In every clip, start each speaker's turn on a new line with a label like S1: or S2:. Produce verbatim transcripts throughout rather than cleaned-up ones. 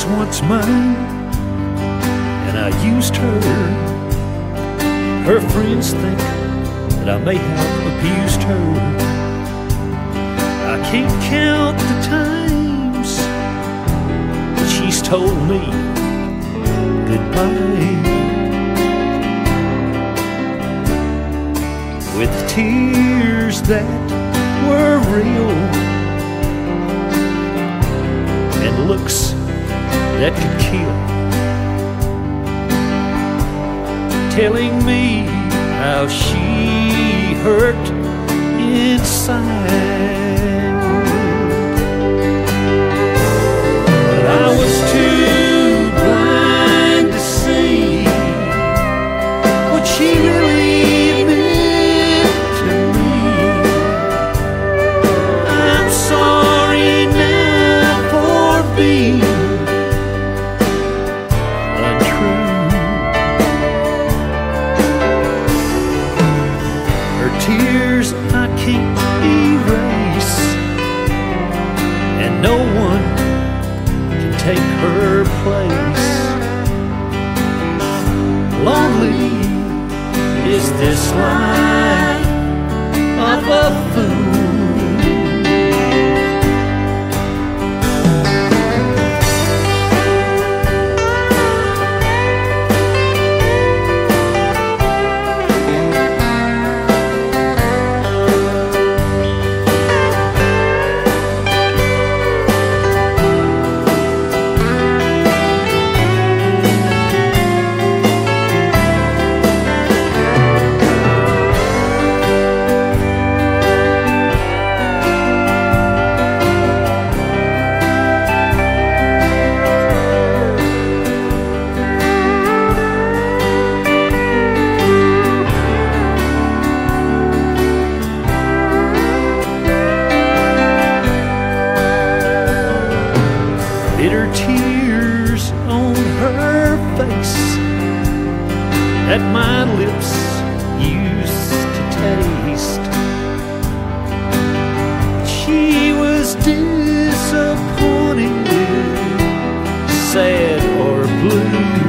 S1: once mine, and I used her. Her friends think that I may have abused her. I can't count the times that she's told me goodbye, with tears that were real and looks that could kill, telling me how she hurt inside. But I was too blind to see what she really meant to me. I'm sorry now for being untrue. Her tears I can't erase, and no one can take her place. Lonely is this life of a fool. Bitter tears on her face that my lips used to taste. She was disappointed, sad or blue,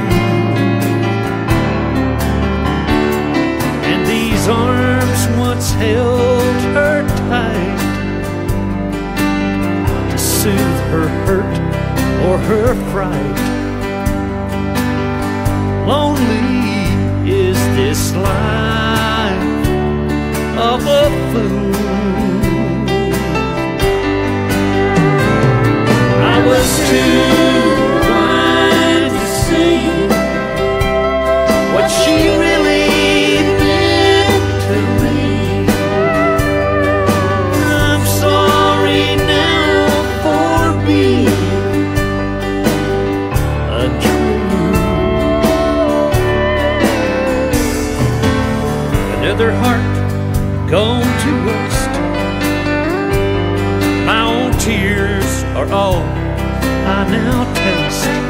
S1: and these arms once held her tight to soothe her hurt or her fright. Lonely is this life of a fool. I was too blind to see what she really meant to me. I'm sorry now for being another heart gone to waste. My own tears are all I now taste.